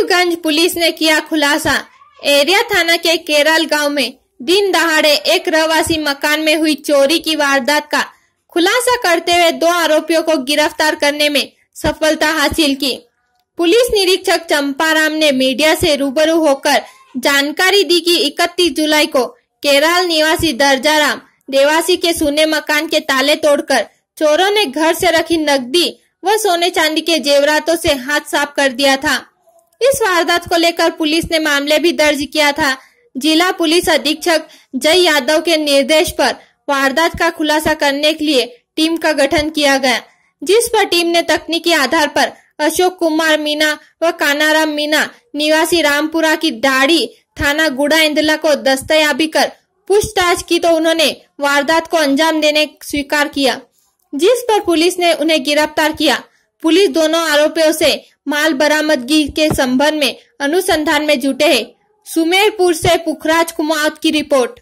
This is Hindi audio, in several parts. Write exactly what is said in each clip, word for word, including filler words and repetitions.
हबीबगंज पुलिस ने किया खुलासा। एरिया थाना के केरल गांव में दिन दहाड़े एक रहवासी मकान में हुई चोरी की वारदात का खुलासा करते हुए दो आरोपियों को गिरफ्तार करने में सफलता हासिल की। पुलिस निरीक्षक चंपाराम ने मीडिया से रूबरू होकर जानकारी दी कि इकतीस जुलाई को केरल निवासी दर्जाराम देवासी के सूने मकान के ताले तोड़कर चोरों ने घर से रखी नकदी व सोने चांदी के जेवरातों से हाथ साफ कर दिया था। इस वारदात को लेकर पुलिस ने मामले भी दर्ज किया था। जिला पुलिस अधीक्षक जय यादव के निर्देश पर वारदात का खुलासा करने के लिए टीम का गठन किया गया, जिस पर टीम ने तकनीकी आधार पर अशोक कुमार मीना व कानाराम मीना निवासी रामपुरा की दाढ़ी थाना गुड़ा इंदला को दस्तयाबी कर पूछताछ की तो उन्होंने वारदात को अंजाम देने स्वीकार किया, जिस पर पुलिस ने उन्हें गिरफ्तार किया। पुलिस दोनों आरोपियों से माल बरामदगी के संबंध में अनुसंधान में जुटे हैं। सुमेरपुर से पुखराज कुमार की रिपोर्ट।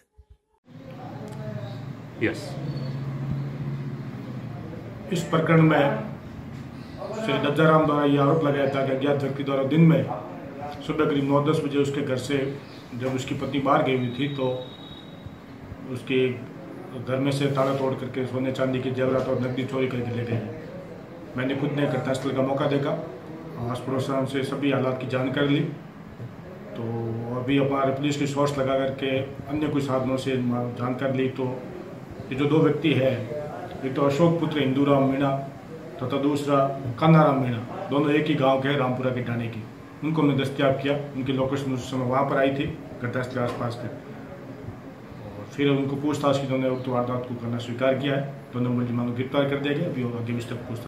yes. इस प्रकरण में श्री दर्जाराम द्वारा यह आरोप लगाया था कि अज्ञात व्यक्ति द्वारा दिन में सुबह करीब नौ दस बजे उसके घर से जब उसकी पत्नी बाहर गई हुई थी तो उसके घर में से ताला तोड़ करके सोने चांदी के जेवरात और नकदी चोरी करके ले गए। मैंने खुद ने घटनास्थल का मौका देखा, आस पड़ोस से सभी हालात की जानकारी ली। तो अभी हमारे पुलिस की सोर्स लगा करके अन्य कुछ साधनों से जानकारी ली तो ये जो दो व्यक्ति है, एक तो अशोक पुत्र हिंदूराम मीणा तथा तो दूसरा कानाराम मीणा, दोनों एक ही गांव के हैं, रामपुरा के ढाणे की। उनको हमने दस्तयाब किया। उनकी लोकेशन उस समय वहाँ पर आई थी घटनास्थल के आसपास के। और फिर उनको पूछताछ की, उन्होंने उक्त वारदात को करना स्वीकार किया है। दोनों मुलजिमान को गिरफ्तार कर दिया गया। अभी आगे विस्तृत पूछताछ